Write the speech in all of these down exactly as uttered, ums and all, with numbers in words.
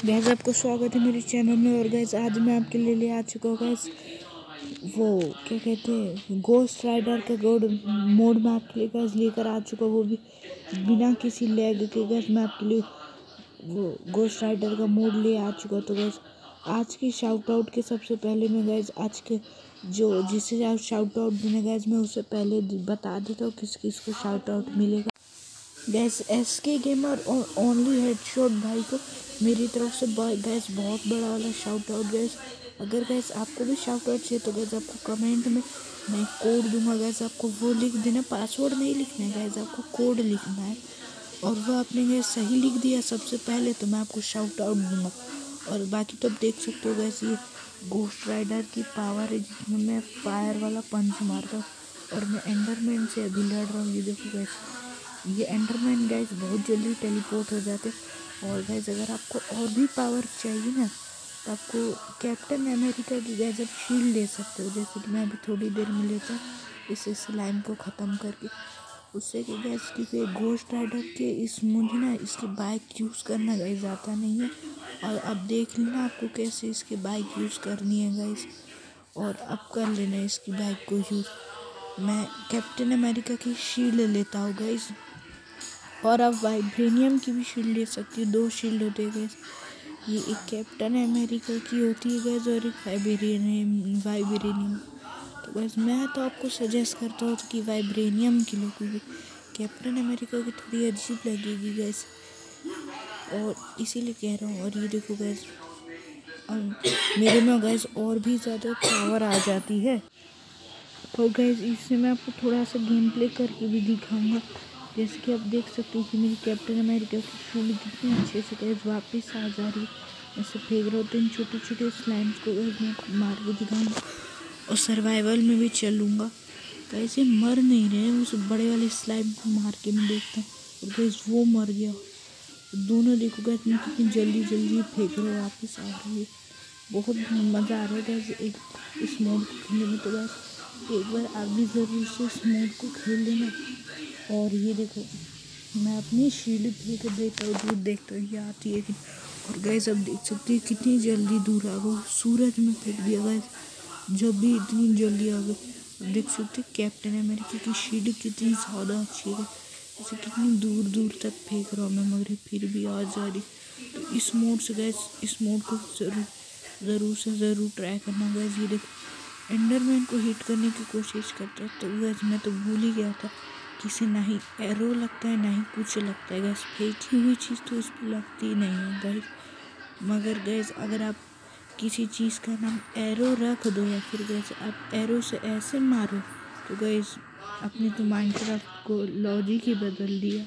Gas आपको स्वागत है मेरे चैनल में। और गैस आज मैं आपके लिए ले आ चुका हूँ गैस वो क्या कहते हैं गोस्ट राइडर का गोड मोड में आपके लिए गैस लेकर आ चुका हूँ, वो भी बिना किसी लैग के। गैस मैं आपके लिए वो गोस्ट राइडर का मोड ले आ चुका। तो गैस आज की शाउट आउट के सबसे पहले मैं गैस आज के जो जिसे आप शाउट आउट देने गैस मैं उससे पहले बता देता हूँ किस किस को शाउट आउट मिलेगा। गैस एस के गेमर और ओनली हेडशॉट भाई को मेरी तरफ से गैस बहुत बड़ा वाला शाउट आउट। गैस अगर गैस आपको भी शाउट आउट चाहिए तो गैस आपको कमेंट में मैं कोड दूंगा। गैस आपको वो लिख देना, पासवर्ड नहीं लिखना है गैस, आपको कोड लिखना है। और वो आपने गैस सही लिख दिया सबसे पहले तो मैं आपको शाउट आउट दूंगा। और बाकी तो आप देख सकते हो गैस ये गोस्ट राइडर की पावर है जिसमें मैं फायर वाला पंच मारता हूँ और मैं एंडरमैन से अभी लड़ रहा हूँ। ये देखो गैस ये एंडरमैन गैस बहुत जल्दी टेलीपोर्ट हो जाते। और गैस अगर आपको और भी पावर चाहिए ना तो आपको कैप्टन अमेरिका की गैस आप शील्ड ले सकते हो, जैसे कि मैं अभी थोड़ी देर में लेता इस स्लाइम को ख़त्म करके। उससे कि गैस क्योंकि गोस्ट राइडर के इस मुझे ना इसकी बाइक यूज़ करना गैस आता नहीं है। और अब देख लेना आपको कैसे इसकी बाइक यूज़ करनी है गैस, और अब कर लेना इसकी बाइक को यूज़। मैं कैप्टन अमेरिका की शील्ड लेता हूँ गैस, और आप वाइब्रेनियम की भी शील्ड ले सकती हो। दो शील्ड होते हैं गैस, ये एक कैप्टन अमेरिका की होती है गैस और एक वाइब्रेनियम वाइब्रेनियम तो गैस मैं तो आपको सजेस्ट करता हूँ कि वाइब्रेनियम की लो, क्योंकि कैप्टन अमेरिका की थोड़ी अजीब लगेगी गैस, और इसीलिए कह रहा हूँ। और ये देखो गैस मेरे में गैस और भी ज़्यादा पावर आ जाती है। और गैस इससे मैं आपको थोड़ा सा गेम प्ले करके भी दिखाऊंगा। जैसे कि आप देख सकते हो कि मेरी कैप्टन अमेरिका की शील्ड कितनी अच्छे से गैस वापस आ जा रही है। ऐसे फेंक रहा होता है इन छोटे छोटे स्लाइम्स को गैस मैं मार के दिखाऊंगा और सर्वाइवल में भी चलूँगा। कैसे मर नहीं रहे उस बड़े वाले स्लाइम को मार के मैं देखता हूँ, और गैस वो मर गया। दोनों देखो गैस मैं कितनी जल्दी जल्दी फेंक रहा हूँ, वापस आ रही है। बहुत मज़ा आ रहा है गैस एक इस मोड को खेलने में। तो गैस एक बार आप भी ज़रूर से इस मोड को खेल लेना। और ये देखो मैं अपनी शील्ड फेंक देता हूँ, दूर देखता हूँ ये आती है कि। और गैस अब देख सकते हैं कितनी जल्दी दूर आ गई, सूरज में फेंक दिया गैस जब भी इतनी जल्दी आ गई। अब देख सकते कैप्टन अमेरिका की शील्ड कितनी ज़्यादा अच्छी है, जैसे कितनी दूर दूर तक फेंक रहा हूँ मैं मगर फिर भी आ जा रही। तो इस मोड से गैस इस मोड को ज़रूर ज़रूर से ज़रूर ट्राई करना गैस। ये देखो एंडरमैन को हिट करने की कोशिश करता है तो गैस मैं तो भूल ही गया था किसी ना ही एरो लगता है ना ही कुछ लगता है गैस, फेंकी हुई चीज़ तो उस पर लगती नहीं है गैस। मगर गैस अगर आप किसी चीज़ का नाम एरो रख दो या फिर गैस आप एरो से ऐसे मारो तो गैस अपने तो माइनक्राफ्ट को लॉजिक ही बदल दिया।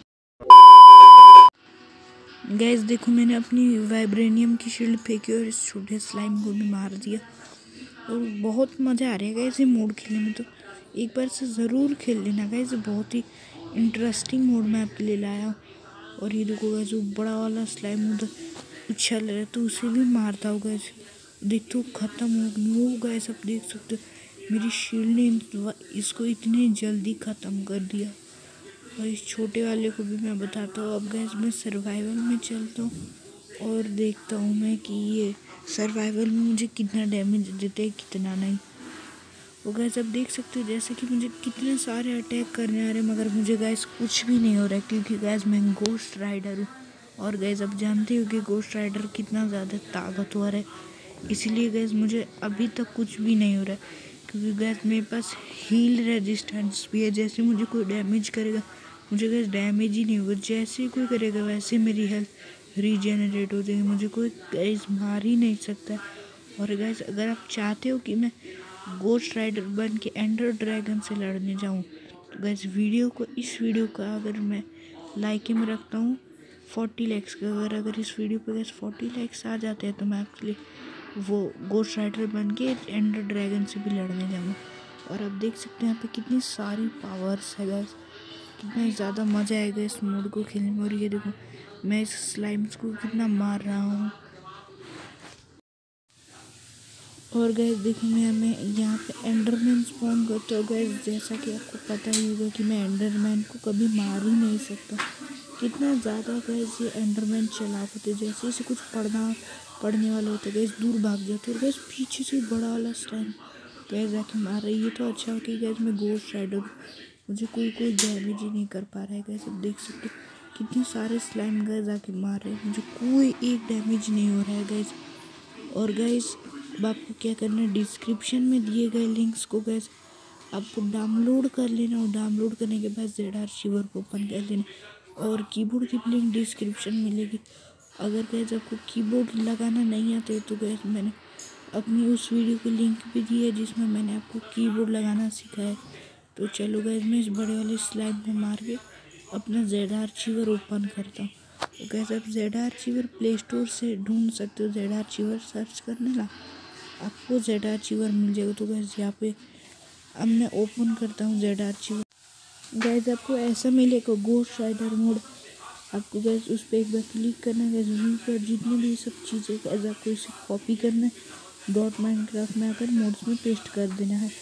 गैस देखो मैंने अपनी वाइब्रेनियम की शील्ड फेंकी और इस छोटे स्लाइम को भी मार दिया। और बहुत मज़ा आ रहा है गैस ये मोड खेलने में, तो एक बार से ज़रूर खेल लेना गैस। बहुत ही इंटरेस्टिंग मोड में आपके लिए लाया हूँ। और ये देखो गैस वो बड़ा वाला स्लाइम उधर उछल रहा है तो उसे भी मारता हो गैस, देखते हो ख़त्म हो गई वो गैस। आप देख सकते हो मेरी शील्ड ने इसको इतने जल्दी ख़त्म कर दिया। और इस छोटे वाले को भी मैं बताता हूँ। अब गैस मैं सर्वाइवल में चलता हूँ और देखता हूँ मैं कि ये सर्वाइवल में मुझे कितना डैमेज देते हैं कितना नहीं। वो गैस अब देख सकते हो जैसे कि मुझे कितने सारे अटैक करने आ रहे हैं मगर मुझे गैस कुछ भी नहीं हो रहा है, क्योंकि गैस मैं गोस्ट राइडर हूँ। और गैस अब जानते हो कि गोस्ट राइडर कितना ज़्यादा ताकतवर है, इसलिए गैस मुझे अभी तक कुछ भी नहीं हो रहा है, क्योंकि गैस मेरे पास हील रेजिस्टेंस भी है। जैसे मुझे कोई डैमेज करेगा मुझे गैस डैमेज ही नहीं होगा, जैसे ही कोई करेगा वैसे मेरी हेल्थ रीजेनरेट हो जाएगी, मुझे कोई गैस मार ही नहीं सकता। और गैस अगर आप चाहते हो कि मैं गोस्ट राइडर बन के एंडर ड्रैगन से लड़ने जाऊँ तो गैस वीडियो को इस वीडियो का अगर मैं लाइक में रखता हूँ फोर्टी लाइक्स का, अगर अगर इस वीडियो पे गैस फोर्टी लाइक्स आ जाते हैं तो मैं आपके लिए वो गोस्ट राइडर बन के एंडर ड्रैगन से भी लड़ने जाऊँगा। और आप देख सकते हैं यहाँ पे कितनी सारी पावर्स है गैस, कितना ज़्यादा मज़ा आएगा इस मोड को खेलने में। और ये देखो मैं इस स्लाइम्स को कितना मार रहा हूँ। और गैस देखो मैं मैं यहाँ पे एंडरमैन स्पॉन करता हूँ गैस, जैसा कि आपको पता ही होगा कि मैं एंडरमैन को कभी मार ही नहीं सकता, कितना ज़्यादा गैस ये एंडरमैन चलाक होते, जैसे इसे कुछ पढ़ना पढ़ने वाला होता गैस दूर भाग जाते और गैस पीछे से बड़ा वाला स्टैंड गैस जाके मार रही है। तो अच्छा हो कि गैस मैं गोस्ट राइडर हूँ, मुझे कोई कोई डैमेज ही नहीं कर पा रहा है गैस। अब देख सकते हो कितने सारे स्लाइम गैस जाके मार रहे हैं, मुझे कोई एक डैमेज नहीं हो रहा है गैस। और गैस अब आपको क्या करना है, डिस्क्रिप्शन में दिए गए लिंक्स को गैस आपको डाउनलोड कर लेना और डाउनलोड करने के बाद जेड आर्चिवर को ओपन कर लेना और कीबोर्ड की लिंक डिस्क्रिप्शन में मिलेगी। अगर गैस आपको कीबोर्ड लगाना नहीं आता है तो गैस मैंने अपनी उस वीडियो की लिंक भी दी है जिसमें मैंने आपको कीबोर्ड लगाना सिखाया। तो चलो गैस मैं इस बड़े वाले स्लाइड को मार के अपना जेड आर्चिवर ओपन करता हूँ। तो गैस आप जेड आर्चिवर प्ले स्टोर से ढूंढ सकते हो, जेड आर्चिवर सर्च करने ला आपको जेड आर्चिवर मिल जाएगा। तो गैस यहाँ पे अब मैं ओपन करता हूँ जेड आर्चिवर। गैस आपको ऐसा मिलेगा गोस्ट राइडर मोड, आपको गैस उस पर एक बार क्लिक करना है गैस, व्यू पर जितनी भी सब चीज़ें गैस आपको इसे कॉपी करना है, डॉट माइनक्राफ्ट में आकर मोड्स में पेस्ट कर देना है।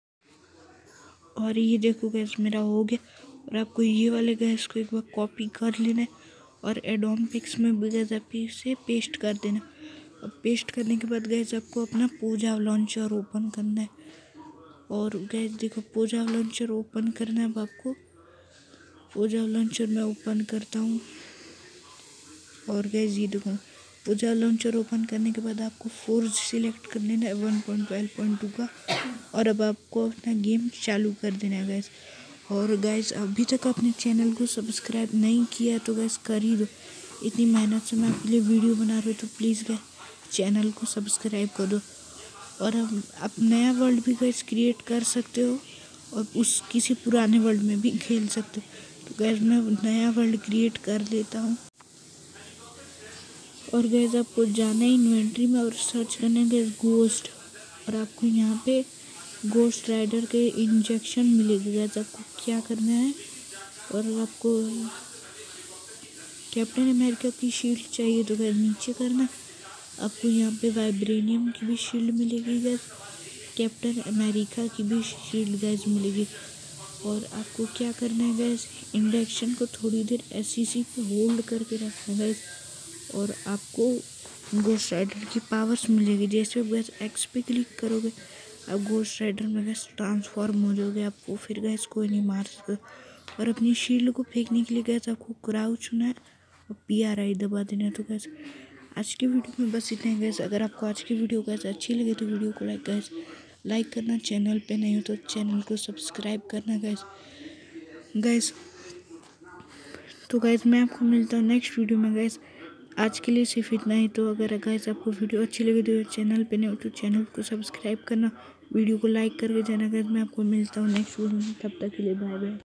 और ये देखो गैस मेरा हो गया। और आपको ये वाले गैस को एक बार कॉपी कर लेना है और एडोन पिक्स में भी गैस आप इसे पेस्ट कर देना। अब पेस्ट करने के बाद गैस आपको अपना पोजाव लॉन्चर ओपन करना है। और गैस देखो पोजाव लॉन्चर ओपन करना है। अब आपको पोजाव लॉन्चर में ओपन करता हूँ और गैस ये देखो पोजाव लॉन्चर ओपन करने के बाद आपको फोर्ज सिलेक्ट कर लेना है one point twelve point two का। और अब आपको अपना गेम चालू कर देना है गैस। और गैस अभी तक अपने चैनल को सब्सक्राइब नहीं किया तो गैस कर ही दो, इतनी मेहनत से मैं आपके लिए वीडियो बना रही हूँ। तो प्लीज़ गैस चैनल को सब्सक्राइब कर दो। और अब आप नया वर्ल्ड भी गैस क्रिएट कर सकते हो और उस किसी पुराने वर्ल्ड में भी खेल सकते हो। तो गैस मैं नया वर्ल्ड क्रिएट कर लेता हूँ। और गैस आपको जाना है इन्वेंट्री में और सर्च करना है गैस गोस्ट, और आपको यहाँ पे गोस्ट राइडर के इंजेक्शन मिलेगी गैस। आपको क्या करना है, और आपको कैप्टन अमेरिका की शील्ड चाहिए तो गैस नीचे करना। आपको यहाँ पे वाइब्रेनियम की भी शील्ड मिलेगी गैस, कैप्टन अमेरिका की भी शील्ड गैस मिलेगी। और आपको क्या करना है गैस, इंजेक्शन को थोड़ी देर एससीसी पे होल्ड करके रखना है गैस और आपको गोस्ट राइडर की पावर्स मिलेगी। जैसे आप गैस एक्स पे क्लिक करोगे आप गोस्ट राइडर में गैस ट्रांसफॉर्म हो जाओगे, आपको फिर गैस कोई नहीं मार सकता। और अपनी शील्ड को फेंकने के लिए गैस आपको क्राउच होना है और पी आर आई दबा देना है। तो गैस आज की वीडियो में बस इतना ही गैस। अगर आपको आज की वीडियो गैस अच्छी लगे तो वीडियो को लाइक गैस लाइक करना, चैनल पे नहीं हो तो चैनल को सब्सक्राइब करना गैस गैस तो गैस मैं आपको मिलता हूँ नेक्स्ट वीडियो में गैस। आज के लिए सिर्फ इतना ही। तो अगर गैस आपको वीडियो अच्छी लगी तो चैनल पे नहीं हो तो चैनल को सब्सक्राइब करना, वीडियो को लाइक करके जाना गैस। मैं आपको मिलता हूँ नेक्स्ट वीडियो में, तब तक के लिए बाय बाय।